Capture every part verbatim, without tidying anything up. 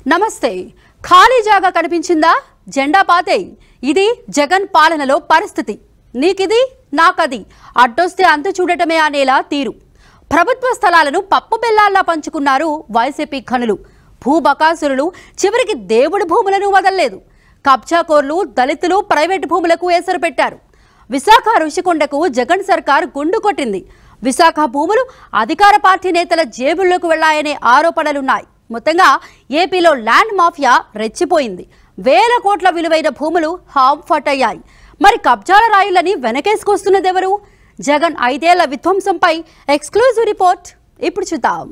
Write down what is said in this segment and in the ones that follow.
నమస్తే. ఖాళీ జాగా కనిపించిందా? జెండా పాతే. ఇది జగన్ పాలనలో పరిస్థితి. నీకిది నాకది, అడ్డొస్తే అంతు చూడటమే అనేలా తీరు. ప్రభుత్వ స్థలాలను పప్పు బెల్లాల్లా పంచుకున్నారు వైసీపీ ఖనులు. భూబకాసురులు చివరికి దేవుడి భూములను వదలలేదు. కబ్జాకోర్లు దళితులు ప్రైవేటు భూములకు ఎసరు పెట్టారు. విశాఖ రుషికొండకు జగన్ సర్కార్ గుండు కొట్టింది. విశాఖ భూములు అధికార పార్టీ నేతల జేబుల్లోకి వెళ్లాయనే ఆరోపణలున్నాయి. మొత్తంగా ఏపీలో ల్యాండ్ మాఫియా రెచ్చిపోయింది. వేల కోట్ల విలువైన భూములు హాంఫట్ అయ్యాయి. మరి కబ్జాల రాయులని వెనకేసుకొస్తున్నదెవరు? జగన్ ఐదేళ్ల విధ్వంసంపై ఎక్స్క్లూజివ్ రిపోర్ట్ ఇప్పుడు చూద్దాం.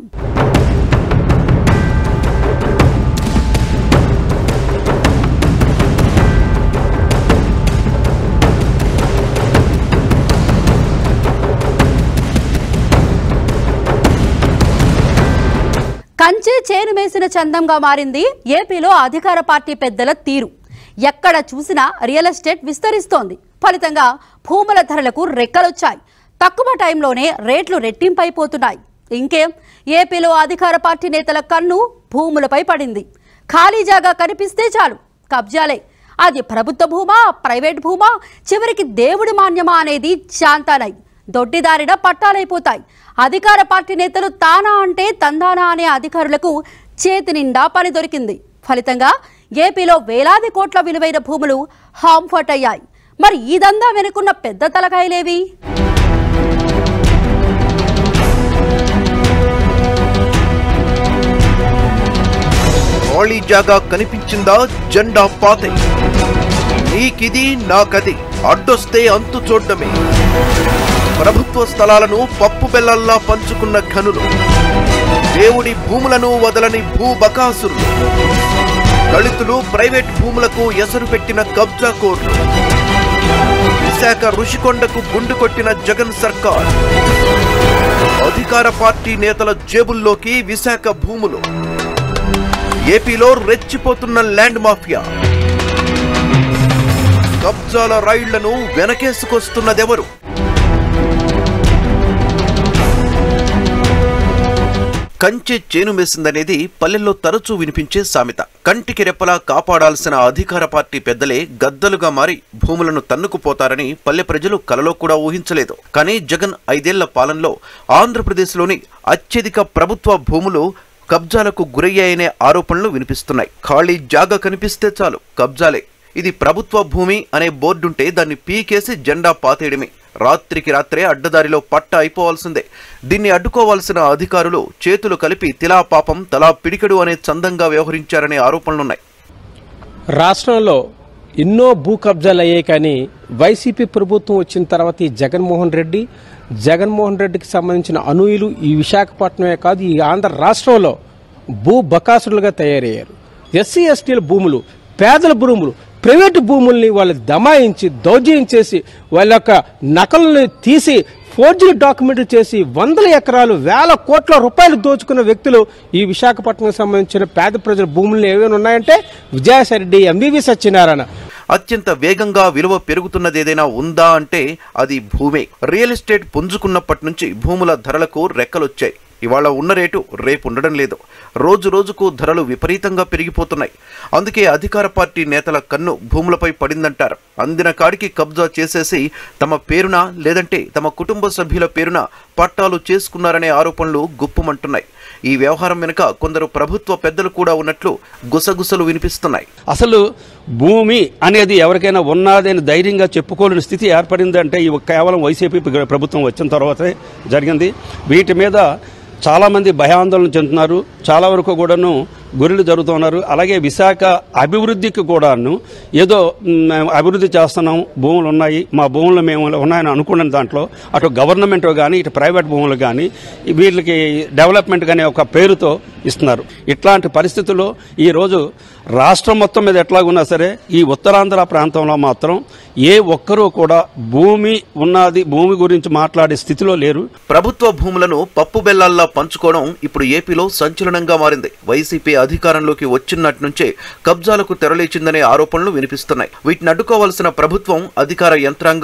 కంచె చేను మేసిన చందంగా మారింది ఏపీలో అధికార పార్టీ పెద్దల తీరు. ఎక్కడ చూసినా రియల్ ఎస్టేట్ విస్తరిస్తోంది. ఫలితంగా భూముల ధరలకు రెక్కలొచ్చాయి. తక్కువ టైంలోనే రేట్లు రెట్టింపైపోతున్నాయి. ఇంకేం, ఏపీలో అధికార పార్టీ నేతల కన్ను భూములపై పడింది. ఖాళీ జాగా కనిపిస్తే చాలు కబ్జాలే. అది ప్రభుత్వ భూమా, ప్రైవేట్ భూమా, చివరికి దేవుడి మాన్యమా అనేది శాంతానై దొడ్డిదారిన పట్టాలైపోతాయి. అధికార పార్టీ నేతలు తానా అంటే తందానా అనే అధికారులకు చేతి నిండా పని దొరికింది. ఫలితంగా ఏపీలో వేలాది కోట్ల విలువైన భూములు హాంఫట్ అయ్యాయి. మరి ఈ దందా వెనుకున్న పెద్ద తలకాయలేవి? ఖాళీ జాగా కనిపించిందా? జెండా పాతే. నీకిది నాకది, అడ్డొస్తే అంతు చూడటమే. ప్రభుత్వ స్థలాలను పప్పు బెల్లల్లా పంచుకున్న ఘనులు, దేవుడి భూములను వదలని భూబకాసురులు, దళితులు ప్రైవేట్ భూములకు ఎసరు పెట్టిన కబ్జాకోర్లు, విశాఖ రుషికొండకు గుండు కొట్టిన జగన్ సర్కార్, అధికార పార్టీ నేతల జేబుల్లోకి విశాఖ భూములు, ఏపీలో రెచ్చిపోతున్న ల్యాండ్ మాఫియా, కబ్జాల రైళ్లను వెనకేసుకొస్తున్నదెవరు? కంచె చేను మేసిందనేది పల్లెల్లో తరచూ వినిపించే సామెత. కంటికి రెప్పలా కాపాడాల్సిన అధికార పార్టీ పెద్దలే గద్దలుగా మారి భూములను తన్నుకుపోతారని పల్లె ప్రజలు కలలో కూడా ఊహించలేదు. కానీ జగన్ ఐదేళ్ల పాలనలో ఆంధ్రప్రదేశ్లోని అత్యధిక ప్రభుత్వ భూములు కబ్జాలకు గురయ్యాయనే ఆరోపణలు వినిపిస్తున్నాయి. ఖాళీ జాగా కనిపిస్తే చాలు కబ్జాలే. ఇది ప్రభుత్వ భూమి అనే బోర్డుంటే దాన్ని పీకేసి జెండా పాతేయడమే. రాత్రికి రాత్రే అడ్డదారిలో పట్ట అయిపోవాల్సిందే. దీన్ని అడ్డుకోవాల్సిన అధికారులు చేతులు కలిపి తిలా పాపం తలా పిడికెడు అనే చందంగా వ్యవహరించారనే ఆరోపణలున్నాయి. రాష్ట్రంలో ఎన్నో భూ కబ్జాలు అయ్యాయి. కానీ వైసీపీ ప్రభుత్వం వచ్చిన తర్వాత ఈ జగన్మోహన్ రెడ్డి జగన్మోహన్ రెడ్డికి సంబంధించిన అనుయులు ఈ విశాఖపట్నమే కాదు, ఈ ఆంధ్ర రాష్ట్రంలో భూ బకాసురులుగా తయారయ్యారు. ఎస్సీ ఎస్టీల భూములు, పేదల భూములు, ప్రైవేటు భూముల్ని వాళ్ళు దమాయించి దౌర్జన్యం చేసి వాళ్ళ యొక్క నకలను తీసి ఫోర్జరీ డాక్యుమెంట్లు చేసి వందల ఎకరాలు వేల కోట్ల రూపాయలు దోచుకున్న వ్యక్తులు ఈ విశాఖపట్నంకి సంబంధించిన పేద ప్రజల భూములు ఏమైనా ఉన్నాయంటే విజయసాయిరెడ్డి, ఎంవివి సత్యనారాయణ. అత్యంత వేగంగా విలువ పెరుగుతున్నదేదైనా ఉందా అంటే అది భూమే. రియల్ ఎస్టేట్ పుంజుకున్నప్పటి నుంచి భూముల ధరలకు రెక్కలొచ్చాయి. ఇవాళ ఉన్న రేటు రేపు ఉండడం లేదు. రోజు రోజుకు ధరలు విపరీతంగా పెరిగిపోతున్నాయి. అందుకే అధికార పార్టీ నేతల కన్ను భూములపై పడిందంటారు. అందిన కాడికి కబ్జా చేసేసి తమ పేరున లేదంటే తమ కుటుంబ సభ్యుల పేరున పట్టాలు చేసుకున్నారనే ఆరోపణలు గుప్పుమంటున్నాయి. ఈ వ్యవహారం వెనుక కొందరు ప్రభుత్వ పెద్దలు కూడా ఉన్నట్లు గుసగుసలు వినిపిస్తున్నాయి. అసలు భూమి అనేది ఎవరికైనా ఉన్నదని ధైర్యంగా చెప్పుకోలేని స్థితి ఏర్పడిందంటే ఇవి కేవలం వైసీపీ ప్రభుత్వం వచ్చిన తర్వాతే జరిగింది. వీటి మీద చాలామంది భయాందోళన చెందుతున్నారు. చాలా వరకు కూడాను గొర్రెలు జరుగుతున్నారు. అలాగే విశాఖ అభివృద్ధికి కూడాను ఏదో అభివృద్ధి చేస్తున్నాం, భూములు ఉన్నాయి, మా భూములు మేము ఉన్నాయని అనుకున్న దాంట్లో అటు గవర్నమెంట్ కానీ ఇటు ప్రైవేట్ భూములు కానీ వీళ్ళకి డెవలప్మెంట్ కానీ ఒక పేరుతో ఇస్తున్నారు. ఇట్లాంటి పరిస్థితుల్లో ఈరోజు రాష్ట్రం మొత్తం మీద ఎట్లాగున్నా సరే ఈ ఉత్తరాంధ్ర ప్రాంతంలో మాత్రం ఏ ఒక్కరూ కూడా భూమి ఉన్నది, భూమి గురించి మాట్లాడే స్థితిలో లేరు. ప్రభుత్వ భూములను పప్పు బెల్లాల్లా పంచుకోవడం ఇప్పుడు ఏపీలో సంచలనంగా మారింది. వైసీపీ అధికారంలోకి వచ్చినట్టు నుంచే కబ్జాలకు తెరలేచిందనే ఆరోపణలు వినిపిస్తున్నాయి. వీటిని అడ్డుకోవాల్సిన ప్రభుత్వం, అధికార యంత్రాంగం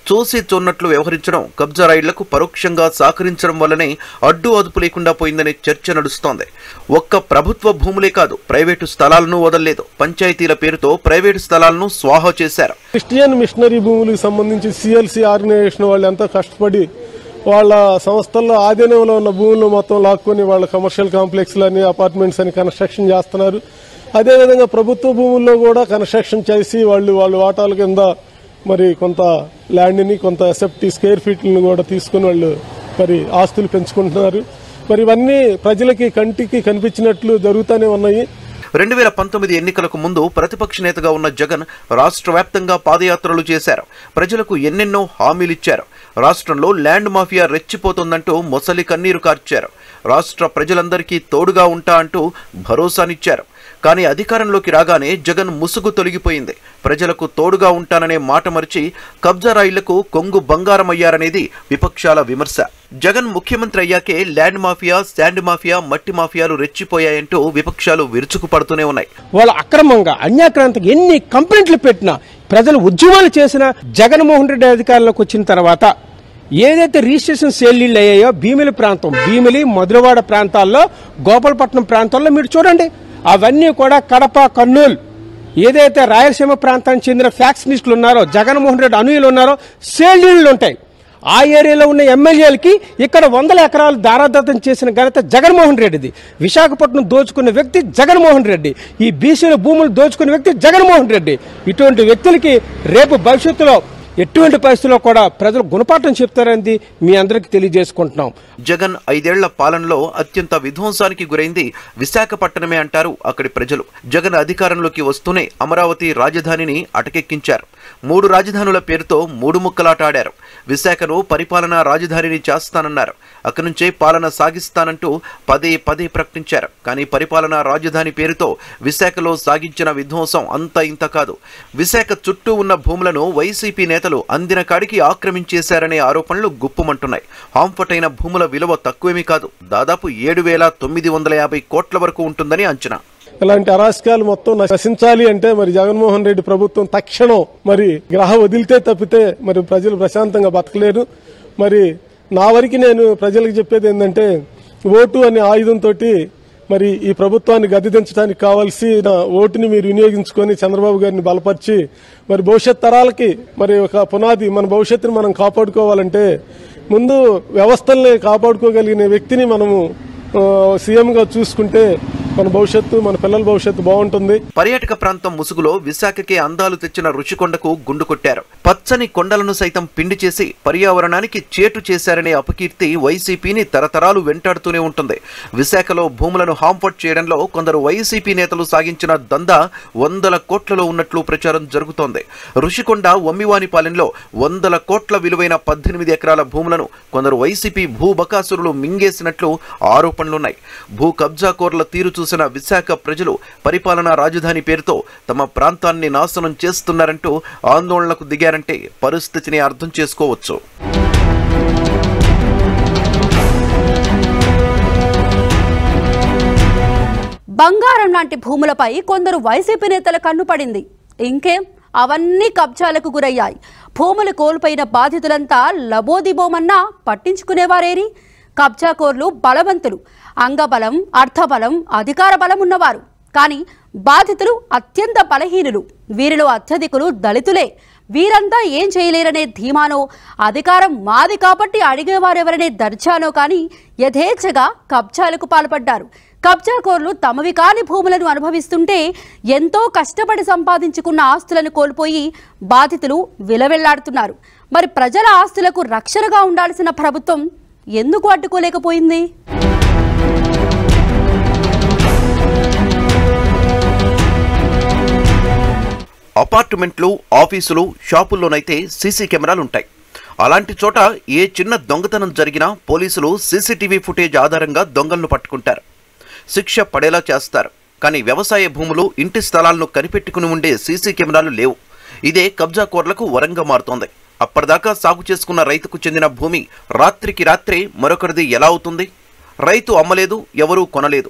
చూసి చూన్నట్లు వ్యవహరించడం కబ్జా రైళ్లకు పరోక్షంగా సహకరించడం వల్లనే అడ్డు అదుపు లేకుండా పోయిందనే చర్చ నడుస్తోంది. ఒక్క ప్రభుత్వ భూములే కాదు, ప్రైవేటు స్థలాలను వదలలేదు. పంచాయతీల పేరుతో ప్రైవేటు స్థలాలను స్వాహా చేశారు. క్రిస్టియన్ మిషనరీ భూములకు సంబంధించి సిఎల్సి ఆర్గనైజేషన్ వాళ్ళు ఎంతో కష్టపడి వాళ్ళ సంస్థల్లో ఆధీనంలో ఉన్న భూములను మొత్తం లాక్కొని వాళ్ళ కమర్షియల్ కాంప్లెక్స్లని అపార్ట్మెంట్స్ అని కన్స్ట్రక్షన్ చేస్తున్నారు. అదేవిధంగా ప్రభుత్వ భూముల్లో కూడా కన్స్ట్రక్షన్ చేసి వాళ్ళు వాళ్ళ వాటాల కింద మరి కొంత ల్యాండ్ని కొంత సెఫ్టీ స్క్వేర్ ఫీట్లను కూడా తీసుకుని వాళ్ళు మరి ఆస్తులు పెంచుకుంటున్నారు. మరి ఇవన్నీ ప్రజలకి కంటికి కనిపించినట్లు జరుగుతూనే ఉన్నాయి. రెండు వేల పంతొమ్మిది ఎన్నికలకు ముందు ప్రతిపక్ష నేతగా ఉన్న జగన్ రాష్ట్ర వ్యాప్తంగా పాదయాత్రలు చేశారు. ప్రజలకు ఎన్నెన్నో హామీలిచ్చారు. రాష్ట్రంలో ల్యాండ్ మాఫియా రెచ్చిపోతుందంటూ మొసలి కన్నీరు కార్చారు. రాష్ట్ర ప్రజలందరికీ తోడుగా ఉంటా అంటూ భరోసానిచ్చారు. కానీ అధికారంలోకి రాగానే జగన్ ముసుగు తొలగిపోయింది. ప్రజలకు తోడుగా ఉంటాననే మాట మరిచి కబ్జా రైళ్లకు కొంగు బంగారమయ్యారనేది విపక్షాల విమర్శ. జగన్ ముఖ్యమంత్రి అయ్యాకే ల్యాండ్ మాఫియా, శాండ్ మాఫియా, మట్టి మాఫియాలు రెచ్చిపోయాయంటూ విపక్షాలు విరుచుకుపడుతూనే ఉన్నాయి. వాళ్ళు అక్రమంగా అన్యాక్రాంతికి ఎన్ని కంప్లైంట్లు పెట్టినా, ప్రజలు ఉద్యమాలు చేసినా జగన్మోహన్ రెడ్డి అధికారంలోకి వచ్చిన తర్వాత ఏదైతే రిజిస్ట్రేషన్ సేల్లీళ్ళు అయ్యాయో భీమిలి ప్రాంతం, భీమిలి మధురవాడ ప్రాంతాల్లో, గోపాలపట్నం ప్రాంతాల్లో మీరు చూడండి, అవన్నీ కూడా కడప, కర్నూలు ఏదైతే రాయలసీమ ప్రాంతానికి చెందిన ఫ్యాక్షనిస్టులు ఉన్నారో, జగన్మోహన్ రెడ్డి అనుయులు ఉన్నారో సేల్లీళ్ళు ఉంటాయి. ఆ ఏరియాలో ఉన్న ఎమ్మెల్యేలకి ఇక్కడ వందల ఎకరాలు దారాదత్తం చేసిన ఘనత జగన్మోహన్ రెడ్డిది. విశాఖపట్నం దోచుకున్న వ్యక్తి జగన్మోహన్ రెడ్డి. ఈ బీసీల భూములు దోచుకున్న వ్యక్తి జగన్మోహన్ రెడ్డి. ఇటువంటి వ్యక్తులకి రేపు భవిష్యత్తులో ఎటువంటి పరిస్థితుల్లో కూడా ప్రజలు గుణపాఠం చెప్తారని మీ అందరికీ తెలియజేసుకుంటున్నాం. జగన్ ఐదేళ్ల పాలనలో అత్యంత విధ్వంసానికి గురైంది విశాఖపట్నమే అంటారు అక్కడి ప్రజలు. జగన్ అధికారంలోకి వస్తూనే అమరావతి రాజధానిని అటకెక్కించారు. మూడు రాజధానుల పేరుతో మూడు ముక్కలాట ఆడారు. విశాఖను పరిపాలనా రాజధానిని చేస్తానన్నారు. అక్కడి నుంచే పాలన సాగిస్తానంటూ పదే పదే ప్రకటించారు. కానీ పరిపాలనా రాజధాని పేరుతో విశాఖలో సాగించిన విధ్వంసం అంత ఇంత కాదు. విశాఖ చుట్టూ ఉన్న భూములను వైసీపీ నేతలు అందిన కాడికి ఆక్రమించేశారనే ఆరోపణలు గుప్పుమంటున్నాయి. హాంఫర్ట్ అయిన భూముల విలువ తక్కువేమీ కాదు, దాదాపు ఏడు వేల తొమ్మిది వందల యాభై కోట్ల వరకు ఉంటుందని అంచనా. ఇలాంటి అరాచకాలు మొత్తం నశించాలి అంటే మరి జగన్మోహన్ రెడ్డి ప్రభుత్వం తక్షణం మరి గ్రహ వదిలితే తప్పితే మరి ప్రజలు ప్రశాంతంగా బతకలేరు. మరి నా వరకు నేను ప్రజలకు చెప్పేది ఏంటంటే, ఓటు అనే ఆయుధంతో మరి ఈ ప్రభుత్వాన్ని గద్దెదించడానికి కావాల్సిన ఓటుని మీరు వినియోగించుకొని చంద్రబాబు గారిని బలపరిచి మరి భవిష్యత్ తరాలకి మరి ఒక పునాది, మన భవిష్యత్తుని మనం కాపాడుకోవాలంటే ముందు వ్యవస్థల్ని కాపాడుకోగలిగిన వ్యక్తిని మనము సీఎంగా చూసుకుంటే మన భవిష్యత్తు, మన పిల్లల భవిష్యత్తు బాగుంటుంది. పర్యాటక ప్రాంతం ముసుగులో విశాఖకే అందాలు తెచ్చిన రుషికొండకు గుండు కొట్టారు. పచ్చని కొండలను సైతం పిండి చేసి పర్యావరణానికి చేటు చేశారనే అపకీర్తి వైసీపీని తరతరాలు వెంటాడుతూనే ఉంటుంది. విశాఖలో భూములను హాంఫర్ట్ చేయడంలో కొందరు వైసీపీ నేతలు సాగించిన దందా వందల కోట్లలో ఉన్నట్లు ప్రచారం జరుగుతోంది. రుషికొండ వమ్మివానిపాలెంలో వందల కోట్ల విలువైన పద్దెనిమిది ఎకరాల భూములను కొందరు వైసీపీ భూబకాసురులు మింగేసినట్లు ఆరోపణలున్నాయి. భూ కబ్జాకోర్ల తీరు చూసిన విశాఖ ప్రజలు పరిపాలనా రాజధాని పేరుతో తమ ప్రాంతాన్ని నాశనం చేస్తున్నారంటూ ఆందోళనకు దిగారంటే పరిస్థితిని అర్థం చేసుకోవచ్చు. బంగారం లాంటి భూములపై కొందరు వైసీపీ నేతల కన్ను పడింది. ఇంకేం, అవన్నీ కబ్జాలకు గురయ్యాయి. భూములు కోల్పోయిన బాధితులంతా లబోదిబోమన్నా పట్టించుకునేవారేరి. కబ్జాకోర్లు బలవంతులు, అంగబలం, అర్థబలం, అధికార బలం ఉన్నవారు. కానీ బాధితులు అత్యంత బలహీనులు. వీరిలో అత్యధికులు దళితులే. వీరంతా ఏం చేయలేరనే ధీమానో, అధికారం మాది కాబట్టి అడిగేవారెవరనే దర్జానో కానీ యథేచ్ఛగా కబ్జాలకు పాల్పడ్డారు. కబ్జాకోర్లు తమవి కాని భూములను అనుభవిస్తుంటే ఎంతో కష్టపడి సంపాదించుకున్న ఆస్తులను కోల్పోయి బాధితులు విలవెల్లాడుతున్నారు. మరి ప్రజల ఆస్తులకు రక్షణగా ఉండాల్సిన ప్రభుత్వం ఎందుకు అడ్డుకోలేకపోయింది? అపార్ట్మెంట్లు, ఆఫీసులు, షాపుల్లోనైతే సీసీ కెమెరాలుంటాయి. అలాంటి చోట ఏ చిన్న దొంగతనం జరిగినా పోలీసులు సీసీటీవీ ఫుటేజ్ ఆధారంగా దొంగలను పట్టుకుంటారు, శిక్ష పడేలా చేస్తారు. కానీ వ్యవసాయ భూములు, ఇంటి స్థలాలను కనిపెట్టుకుని ఉండే సీసీ కెమెరాలు లేవు. ఇదే కబ్జాకోర్లకు వరంగా మారుతోంది. అప్పటిదాకా సాగు చేసుకున్న రైతుకు చెందిన భూమి రాత్రికి రాత్రే మరొకరిది ఎలా అవుతుంది? రైతు అమ్మలేదు, ఎవరూ కొనలేదు.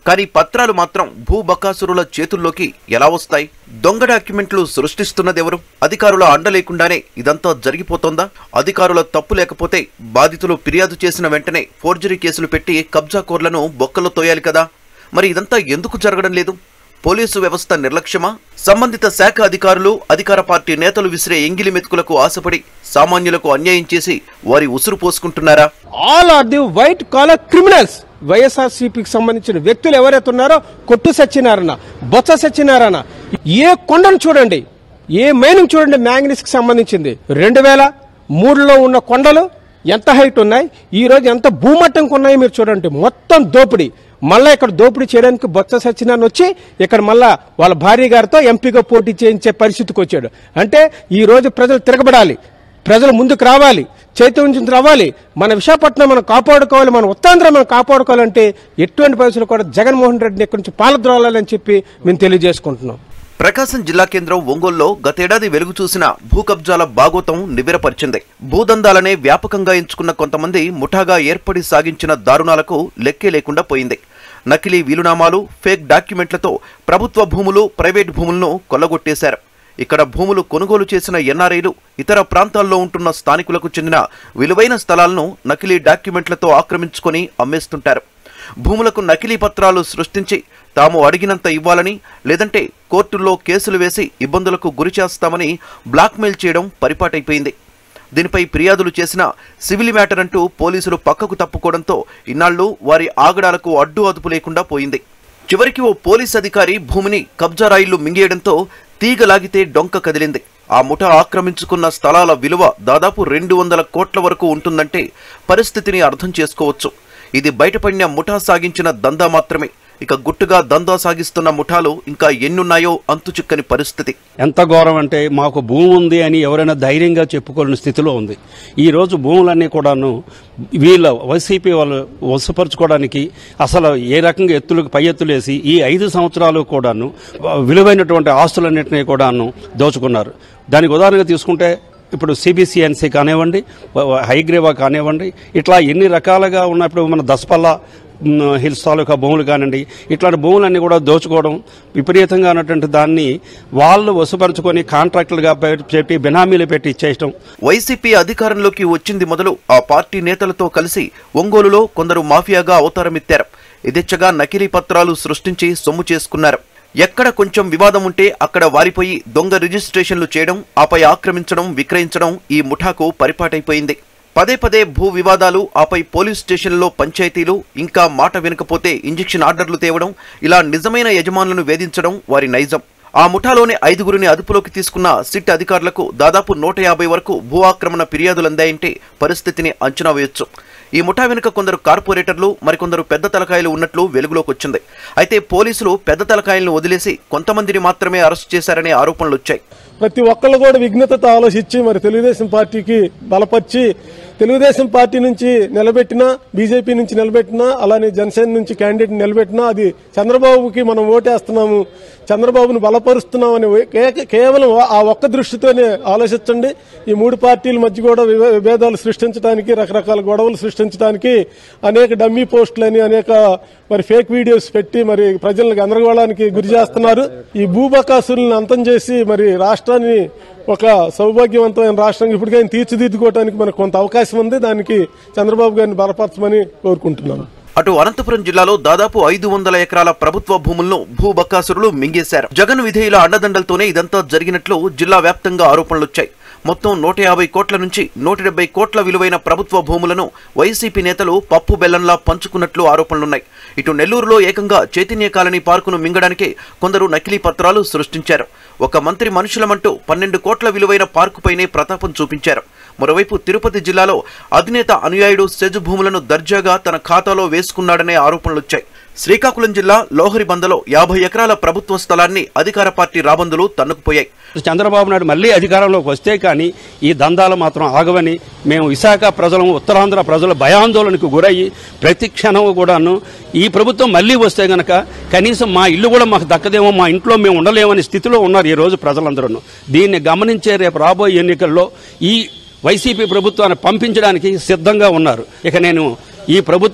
కానీ పత్రాలు మాత్రం భూ బకాసురుల చేతుల్లోకి ఎలా వస్తాయి? దొంగ డాక్యుమెంట్లు సృష్టిస్తున్నదెవరు? అధికారుల అండ లేకుండానే ఇదంతా జరిగిపోతోందా? అధికారుల తప్పు లేకపోతే బాధితులు ఫిర్యాదు చేసిన వెంటనే ఫోర్జరీ కేసులు పెట్టి కబ్జాకోర్లను బొక్కలో తోయాలి కదా. మరి ఇదంతా ఎందుకు జరగడం లేదు? పోలీసు వ్యవస్థ నిర్లక్ష్యమా? సంబంధిత శాఖ అధికారులు, అధికార పార్టీ నేతలు విసిరే ఎంగిలి మెతుకులకు ఆశపడి సామాన్యులకు అన్యాయం చేసి వారి ఉసురు పోసుకుంటున్నారా? All are the white collar criminals. వైఎస్ఆర్సీపీకి సంబంధించిన వ్యక్తులు ఎవరైతే ఉన్నారో, కొట్టు సత్యనారాయణ, బొత్స సత్యనారాయణ, ఏ కొండను చూడండి, ఏ మైనింగ్ చూడండి, మ్యాంగనీస్ కి సంబంధించింది రెండు వేల మూడులో ఉన్న కొండలు ఎంత హైట్ ఉన్నాయి, ఈ రోజు ఎంత భూమట్టంకి ఉన్నాయి మీరు చూడండి. మొత్తం దోపిడీ. మళ్ళా ఇక్కడ దోపిడీ చేయడానికి బొత్స సత్యనారాయణ వచ్చి ఇక్కడ మళ్ళా వాళ్ళ భార్య గారితో ఎంపీగా పోటీ చేయించే పరిస్థితికి వచ్చాడు. అంటే ఈ రోజు ప్రజలు తిరగబడాలి, ప్రజలు ముందుకు రావాలి, చైతన్యం రావాలి. మన విశాఖపట్నం మనం కాపాడుకోవాలి, మన ఉత్తరాంధ్ర మనం కాపాడుకోవాలంటే ఎటువంటి పరిస్థితులు కూడా జగన్మోహన్ రెడ్డిని ఇక్కడి నుంచి పాలద్రోలాలని చెప్పి మేము తెలియజేసుకుంటున్నాం. ప్రకాశం జిల్లా కేంద్రం ఒంగోలులో గతేడాది వెలుగు చూసిన భూ కబ్జాల బాగోతం నివ్వెరపరిచింది. భూదందాలనే వ్యాపకంగా ఎంచుకున్న కొంతమంది ముఠాగా ఏర్పడి సాగించిన దారుణాలకు లెక్కే లేకుండా పోయింది. నకిలీ వీలునామాలు, ఫేక్ డాక్యుమెంట్లతో ప్రభుత్వ భూములు, ప్రైవేట్ భూములను కొల్లగొట్టేశారు. ఇక్కడ భూములు కొనుగోలు చేసిన ఎన్ఆర్ఐలు ఇతర ప్రాంతాల్లో ఉంటున్న స్థానికులకు చెందిన విలువైన స్థలాలను నకిలీ డాక్యుమెంట్లతో ఆక్రమించుకొని అమ్మేస్తుంటారు. భూములకు నకిలీ పత్రాలు సృష్టించి తాము అడిగినంత ఇవ్వాలని, లేదంటే కోర్టుల్లో కేసులు వేసి ఇబ్బందులకు గురిచేస్తామని బ్లాక్మెయిల్ చేయడం పరిపాటైపోయింది. దీనిపై ఫిర్యాదులు చేసిన సివిల్ మ్యాటర్ అంటూ పోలీసులు పక్కకు తప్పుకోవడంతో ఇన్నాళ్లు వారి ఆగడాలకు అడ్డు అదుపు లేకుండా పోయింది. చివరికి ఓ పోలీస్ అధికారి భూమిని కబ్జా రాయిళ్లు మింగేయడంతో తీగలాగితే డొంక కదిలింది. ఆ ముఠా ఆక్రమించుకున్న స్థలాల విలువ దాదాపు రెండు వందల కోట్ల వరకు ఉంటుందంటే పరిస్థితిని అర్థం చేసుకోవచ్చు. ఇది బయటపడిన ముఠా సాగించిన దందా మాత్రమే. ఇక గుట్టుగా దందా సాగిస్తున్న ముఠాలు ఇంకా ఎన్నున్నాయో అంతుచిక్కని పరిస్థితి. ఎంత ఘోరం అంటే మాకు భూమి ఉంది అని ఎవరైనా ధైర్యంగా చెప్పుకోలేని స్థితిలో ఉంది. ఈ రోజు భూములన్నీ కూడాను వీళ్ళ వైసీపీ వాళ్ళు వసపరుచుకోవడానికి అసలు ఏ రకంగా ఎత్తులకు పై ఎత్తులేసి ఈ ఐదు సంవత్సరాలు కూడాను విలువైనటువంటి ఆస్తులన్నింటినీ కూడాను దోచుకున్నారు. దానికి ఉదాహరణగా తీసుకుంటే ఇప్పుడు సిబిసిఎన్సీ కానివ్వండి, హైగ్రేవా కానివ్వండి, ఇట్లా ఎన్ని రకాలుగా ఉన్నప్పుడు మన దసపల్లా హిల్స్ తాలూకా భూములు కానివ్వండి, ఇట్లాంటి భూములన్నీ కూడా దోచుకోవడం, విపరీతంగా ఉన్నటువంటి దాన్ని వాళ్ళు వసూపరుచుకొని కాంట్రాక్టులుగా పెట్టి బినామీలు పెట్టి ఇచ్చేయడం. వైసీపీ అధికారంలోకి వచ్చింది మొదలు ఆ పార్టీ నేతలతో కలిసి ఒంగోలులో కొందరు మాఫియాగా అవతారమెత్తారు. యథేచ్ఛగా నకిలీ పత్రాలు సృష్టించి సొమ్ము చేసుకున్నారు. ఎక్కడ కొంచెం వివాదం ఉంటే అక్కడ వారిపోయి దొంగ రిజిస్ట్రేషన్లు చేయడం, ఆపై ఆక్రమించడం, విక్రయించడం ఈ ముఠాకు పరిపాటైపోయింది. పదే పదే భూ వివాదాలు, ఆపై పోలీస్ స్టేషన్లో పంచాయతీలు, ఇంకా మాట వినకపోతే ఇంజెక్షన్ ఆర్డర్లు తేవడం, ఇలా నిజమైన యజమానులను వేధించడం వారి నైజం. ఆ ముఠాలోని ఐదుగురిని అదుపులోకి తీసుకున్న సిట్ అధికారులకు దాదాపు నూట యాభై వరకు భూ ఆక్రమణ ఫిర్యాదులందాయంటే పరిస్థితిని అంచనా వేయొచ్చు. ఈ ముఠా వెనుక కొందరు కార్పొరేటర్లు, మరికొందరు పెద్ద తలకాయలు ఉన్నట్లు వెలుగులోకి వచ్చింది. అయితే పోలీసులు పెద్ద తలకాయలను వదిలేసి కొంతమందిని మాత్రమే అరెస్ట్ చేశారనే ఆరోపణలు వచ్చాయి. ప్రతి ఒక్కళ్ళు కూడా విఘ్నతతో ఆలోచించి మరి తెలుగుదేశం పార్టీకి బలపరిచి, తెలుగుదేశం పార్టీ నుంచి నిలబెట్టినా, బీజేపీ నుంచి నిలబెట్టినా, అలానే జనసేన నుంచి క్యాండిడేట్ నిలబెట్టినా అది చంద్రబాబుకి మనం ఓటేస్తున్నాము, చంద్రబాబును బలపరుస్తున్నామని కేవలం ఆ ఒక్క దృష్టితోనే ఆలోచించండి. ఈ మూడు పార్టీల మధ్య కూడా విభేదాలు సృష్టించడానికి, రకరకాల గొడవలు సృష్టించడానికి అనేక డమ్మీ పోస్టులని, అనేక మరి ఫేక్ వీడియోస్ పెట్టి మరి ప్రజలను గందరగోళానికి గురి చేస్తున్నారు. ఈ భూబకాసురులను అంతం చేసి మరి రాష్ట్రాన్ని ఒక సౌభాగ్యవంతమైన రాష్ట్రంగా ఇప్పటికైనా తీర్చిదిద్దుకోవడానికి మనకు కొంత అవకాశం ఉంది. దానికి చంద్రబాబు గారిని బలపరచమని కోరుకుంటున్నాను. అటు అనంతపురం జిల్లాలో దాదాపు ఐదు వందల ఎకరాల ప్రభుత్వ భూములను భూ బకాసురులు మింగేశారు. జగన్ విధేయుల అండదండలతోనే ఇదంతా జరిగినట్లు జిల్లా వ్యాప్తంగా ఆరోపణలొచ్చాయి. మొత్తం నూట యాభై కోట్ల నుంచి నూట డెబ్బై కోట్ల విలువైన ప్రభుత్వ భూములను వైసీపీ నేతలు పప్పు బెల్లంలా పంచుకున్నట్లు ఆరోపణలున్నాయి. ఇటు నెల్లూరులో ఏకంగా చైతన్య కాలనీ పార్కును మింగడానికే కొందరు నకిలీ పత్రాలు సృష్టించారు. ఒక మంత్రి మనుషులమంటూ పన్నెండు కోట్ల విలువైన పార్కుపైనే ప్రతాపం చూపించారు. మరోవైపు తిరుపతి జిల్లాలో అధినేత అనుయాయుడు సెజు భూములను దర్జాగా తన ఖాతాలో వేసుకున్నాడనే ఆరోపణలొచ్చాయి. శ్రీకాకుళం జిల్లా లోహరిబందలో యాభై ఎకరాల ప్రభుత్వ స్థలాన్ని అధికార పార్టీ రాబందులు తన్నుకుపోయాయి. చంద్రబాబు నాయుడు మళ్లీ అధికారంలోకి వస్తే కానీ ఈ దందాలు మాత్రం ఆగవని మేము విశాఖ ప్రజలు, ఉత్తరాంధ్ర ప్రజలు భయాందోళనకు గురయ్యి ప్రతి క్షణం కూడాను ఈ ప్రభుత్వం మళ్లీ వస్తే గనక కనీసం మా ఇల్లు కూడా మాకు దక్కదేమో, మా ఇంట్లో మేము ఉండలేమనే స్థితిలో ఉన్నారు ఈ రోజు ప్రజలందరూ. దీన్ని గమనించే రేపు రాబోయే ఎన్నికల్లో ఈ వైసీపీ ప్రభుత్వాన్ని పంపించడానికి సిద్ధంగా ఉన్నారు. ఇక నేను ఈ ప్రభుత్వం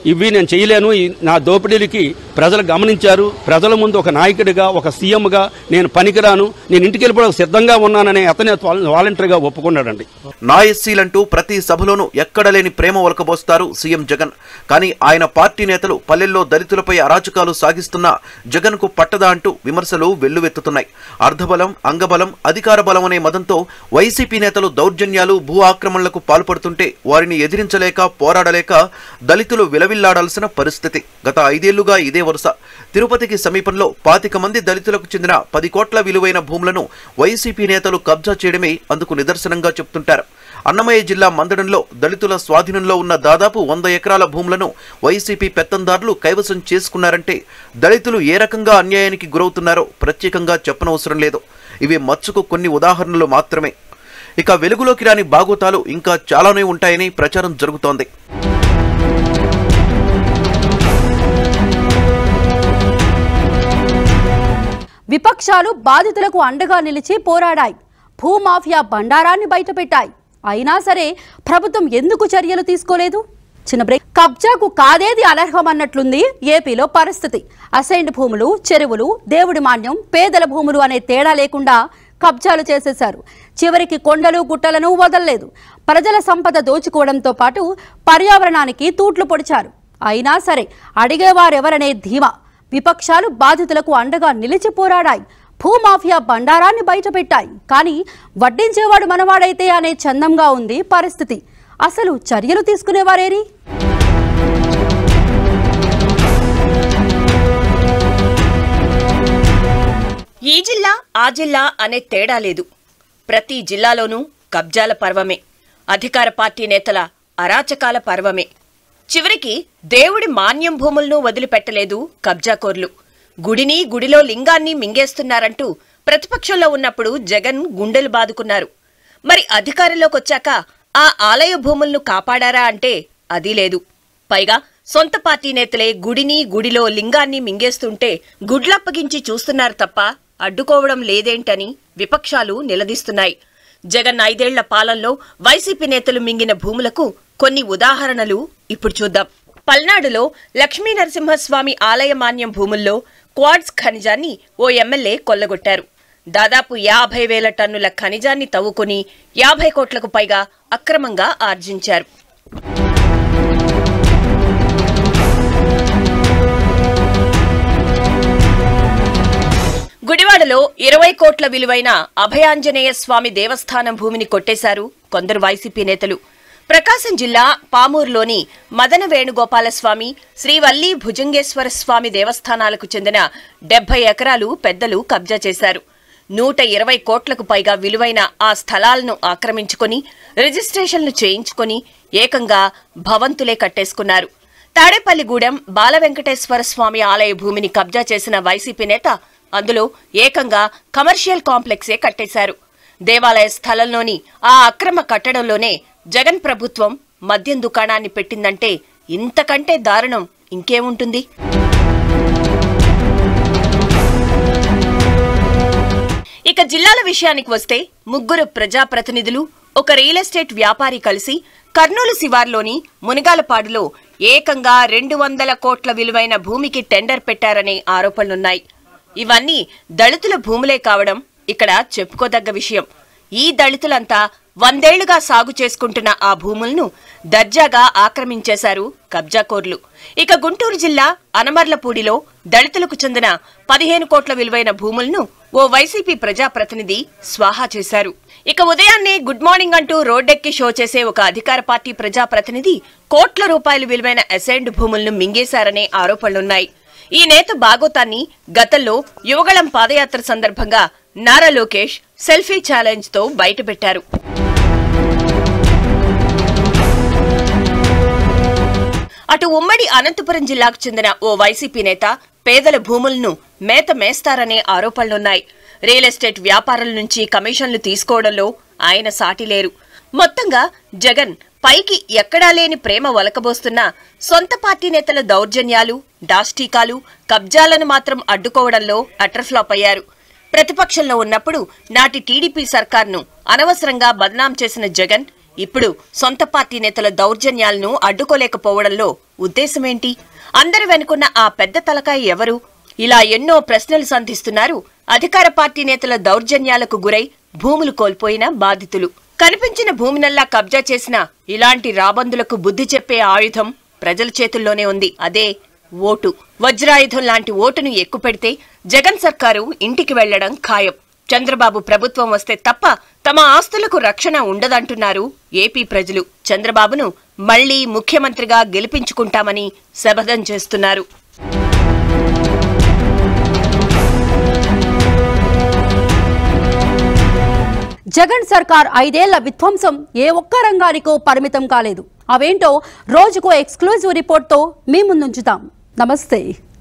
ఇవి నేను చేయలేను, నా దోపిడీలకి ప్రజలు గమనించారు, ప్రజల ముందు ఒక నాయకుడిగా ఒక సీఎంగా నేను పనికిరాను, నేను ఇంటికి వెళ్ళిపోవడానికి సిద్ధంగా ఉన్నానని అతనే వాలంటరీగా ఒప్పుకున్నాడండి. నా ఎస్సీలంటూ ప్రతి సభలోనూ ఎక్కడ లేని ప్రేమ ఒలకబోస్తారు సీఎం జగన్. కానీ ఆయన పార్టీ నేతలు పల్లెల్లో దళితులపై అరాచకాలు సాగిస్తున్నా జగన్ కు పట్టదా అంటూ విమర్శలు వెల్లువెత్తుతున్నాయి. అర్ధబలం, అంగబలం, అధికార బలం అనే మదంతో వైసీపీ నేతలు దౌర్జన్యాలు, భూ ఆక్రమణలకు పాల్పడుతుంటే వారిని ఎదిరించలేక పోరాడలేక దళితులు విలవిల్లాడాల్సిన పరిస్థితి. గత ఐదేళ్లుగా ఇదే వరుస. తిరుపతికి సమీపంలో పాతిక మంది దళితులకు చెందిన పది కోట్ల విలువైన భూములను వైసీపీ నేతలు కబ్జా చేయడమే అందుకు నిదర్శనంగా చెప్తుంటారు. అన్నమయ్య జిల్లా మందడంలో దళితుల స్వాధీనంలో ఉన్న దాదాపు వంద ఎకరాల భూములను వైసీపీ పెత్తందారులు కైవసం చేసుకున్నారంటే దళితులు ఏ రకంగా అన్యాయానికి గురవుతున్నారో ప్రత్యేకంగా చెప్పనవసరం లేదు. ఇవి మచ్చుకు కొన్ని ఉదాహరణలు మాత్రమే. ఇక వెలుగులోకి రాని బాగోతాలు ఇంకా చాలానే ఉంటాయని ప్రచారం జరుగుతోంది. విపక్షాలు బాధితులకు అండగా నిలిచి పోరాడాయి. భూమాఫియా బండారాన్ని బయటపెట్టాయి. అయినా సరే ప్రభుత్వం ఎందుకు చర్యలు తీసుకోలేదు? చిన్న బ్రేక్. కబ్జాకు కాదేది అనర్హమన్నట్లుంది ఏపీలో పరిస్థితి. అసైన్డ్ భూములు, చెరువులు, దేవుడి మాన్యం, పేదల భూములు అనే తేడా లేకుండా కబ్జాలు చేసేశారు. చివరికి కొండలు గుట్టలను వదలలేదు. ప్రజల సంపద దోచుకోవడంతో పాటు పర్యావరణానికి తూట్లు పొడిచారు. అయినా సరే అడిగేవారెవరనే ధీమా. విపక్షాలు బాధితులకు అండగా నిలిచి పోరాడాయి. భూమాఫియా బండారాన్ని బయటపెట్టాయి. కానీ వడ్డించేవాడు మనవాడైతే అనే చందంగా ఉంది పరిస్థితి. అసలు చర్యలు తీసుకునేవారేరి? ఈ జిల్లా ఆ జిల్లా అనే తేడా లేదు. ప్రతి జిల్లాలోనూ కబ్జాల పర్వమే, అధికార పార్టీ నేతల అరాచకాల పర్వమే. చివరికి దేవుడి మాన్యం భూములను వదిలిపెట్టలేదు కబ్జాకోర్లు. గుడిని, గుడిలో లింగాన్ని మింగేస్తున్నారంటూ ప్రతిపక్షంలో ఉన్నప్పుడు జగన్ గుండెలు బాదుకున్నారు. మరి అధికారంలోకొచ్చాక ఆ ఆలయ భూములను కాపాడారా అంటే అది లేదు. పైగా సొంత పార్టీ నేతలే గుడిని, గుడిలో లింగాన్ని మింగేస్తుంటే గుడ్లప్పగించి చూస్తున్నారు తప్ప అడ్డుకోవడం లేదేంటని విపక్షాలు నిలదీస్తున్నాయి. జగన్ ఐదేళ్ల పాలనలో వైసీపీ నేతలు మింగిన భూములకు కొన్ని ఉదాహరణలు ఇప్పుడు చూద్దాం. పల్నాడులో లక్ష్మీ నరసింహస్వామి ఆలయ మాన్యం భూముల్లో క్వార్ట్జ్ ఖనిజాన్ని ఓ ఎమ్మెల్యే కొల్లగొట్టారు. దాదాపు యాభై వేల టన్నుల ఖనిజాన్ని తవ్వుకుని యాభై కోట్లకు పైగా అక్రమంగా ఆర్జించారు. గుడివాడలో ఇరవై కోట్ల విలువైన అభయాంజనేయ స్వామి దేవస్థానం భూమిని కొట్టేశారు కొందరు వైసీపీ నేతలు. ప్రకాశం జిల్లా పామూరులోని మదన వేణుగోపాలస్వామి, శ్రీవల్లి భుజంగేశ్వర స్వామి దేవస్థానాలకు చెందిన డెబ్బై ఎకరాలు పెద్దలు కబ్జా చేశారు. నూట ఇరవై కోట్లకు పైగా విలువైన ఆ స్థలాలను ఆక్రమించుకుని రిజిస్ట్రేషన్లు చేయించుకుని ఏకంగా భవంతులే కట్టేసుకున్నారు. తాడేపల్లిగూడెం బాలవెంకటేశ్వర స్వామి ఆలయ భూమిని కబ్జా చేసిన వైసీపీ నేత అందులో ఏకంగా కమర్షియల్ కాంప్లెక్సే కట్టేశారు. దేవాలయ స్థలంలోని ఆ అక్రమ కట్టడంలోనే జగన్ ప్రభుత్వం మద్యం దుకాణాన్ని పెట్టిందంటే ఇంతకంటే దారుణం ఇంకేముంటుంది? ఇక జిల్లాల విషయానికి వస్తే ముగ్గురు ప్రజాప్రతినిధులు, ఒక రియల్ ఎస్టేట్ వ్యాపారి కలిసి కర్నూలు శివార్లోని మునగాలపాడులో ఏకంగా రెండు వందల కోట్ల విలువైన భూమికి టెండర్ పెట్టారనే ఆరోపణలున్నాయి. ఇవన్నీ దళితుల భూములే కావడం ఇక్కడ చెప్పుకోదగ్గ విషయం. ఈ దళితులంతా వందేళ్లుగా సాగు చేసుకుంటున్న ఆ భూములను దర్జాగా ఆక్రమించేశారు కబ్జాకోర్లు. ఇక గుంటూరు జిల్లా అనమర్లపూడిలో దళితులకు చెందిన పదిహేను కోట్ల విలువైన భూములను ఓ వైసీపీ ప్రజాప్రతినిధి స్వాహా చేశారు. ఇక ఉదయాన్నే గుడ్ మార్నింగ్ అంటూ రోడ్డెక్కి షో చేసే ఒక అధికార పార్టీ ప్రజాప్రతినిధి కోట్ల రూపాయలు విలువైన అసైన్డ్ భూములను మింగేశారనే ఆరోపణలున్నాయి. ఈ నేత బాగోతాన్ని గతంలో యువగళం పాదయాత్ర సందర్భంగా నారా లోకేష్ సెల్ఫీ ఛాలెంజ్ తో బయటపెట్టారు. అటు ఉమ్మడి అనంతపురం జిల్లాకు చెందిన ఓ వైసీపీ నేత పేదల భూములను మేత మేస్తారనే ఆరోపణలున్నాయి. రియల్ ఎస్టేట్ వ్యాపారుల నుంచి కమిషన్లు తీసుకోవడంలో ఆయన సాటిలేరు. మొత్తంగా జగన్ పైకి ఎక్కడా లేని ప్రేమ ఒలకబోస్తున్నా సొంత పార్టీ నేతల దౌర్జన్యాలు, డాస్టీకాలు, కబ్జాలను మాత్రం అడ్డుకోవడంలో అటర్ఫ్లాప్ అయ్యారు. ప్రతిపక్షంలో ఉన్నప్పుడు నాటి టీడీపీ సర్కార్ను అనవసరంగా బదనాం చేసిన జగన్ ఇప్పుడు సొంత పార్టీ నేతల దౌర్జన్యాలను అడ్డుకోలేకపోవడంలో ఉద్దేశమేంటి? అందరి వెనుకున్న ఆ పెద్ద తలకాయ ఎవరు? ఇలా ఎన్నో ప్రశ్నలు సంధిస్తున్నారు అధికార పార్టీ నేతల దౌర్జన్యాలకు గురై భూములు కోల్పోయిన బాధితులు. కనిపించిన భూమినల్లా కబ్జా చేసిన ఇలాంటి రాబందులకు బుద్ధి చెప్పే ఆయుధం ప్రజల చేతుల్లోనే ఉంది. అదే ఓటు. వజ్రాయుధం లాంటి ఓటును ఎక్కుపెడితే జగన్ సర్కారు ఇంటికి వెళ్లడం ఖాయం. చంద్రబాబు ప్రభుత్వం వస్తే తప్ప తమ ఆస్తులకు రక్షణ ఉండదంటున్నారు ఏపీ ప్రజలు. చంద్రబాబును మళ్లీ ముఖ్యమంత్రిగా గెలిపించుకుంటామని శపథం చేస్తున్నారు. జగన్ సర్కార్ ఐదేళ్ల విధ్వంసం ఏ ఒక్క రంగానికో పరిమితం కాలేదు. అవేంటో రోజుకో ఎక్స్క్లూజివ్ రిపోర్ట్తో మీ ముందుంచుతాం. నమస్తే.